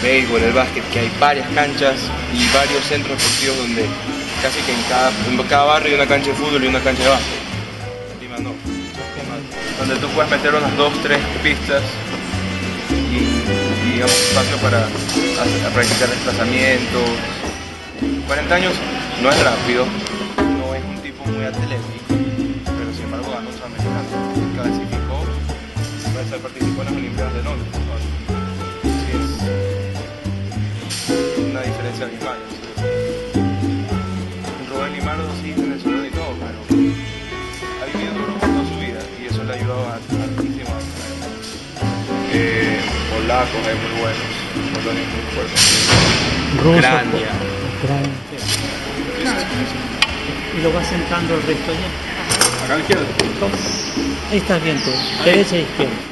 béisbol, el básquet, que hay varias canchas y varios centros deportivos donde casi que en cada barrio hay una cancha de fútbol y una cancha de básquet. En Lima no. Donde tú puedes meter unas 2, 3 pistas y digamos espacio para practicar desplazamientos. 40 años no es rápido, no es un tipo muy atlético, pero sin embargo ganó un sudamericano, clasificó, participó en las Olimpiadas de Londres. Sí, es una diferencia abismal. Rubén Limardo sí es venezolano y todo, pero ha vivido duro por toda su vida y eso le ha ayudado hartísimo. Polacos hay muy buenos, Polonia es muy fuerte. Ucrania. Y lo vas sentando el resto ya. Acá a la izquierda. Ahí estás bien tú, derecha e izquierda.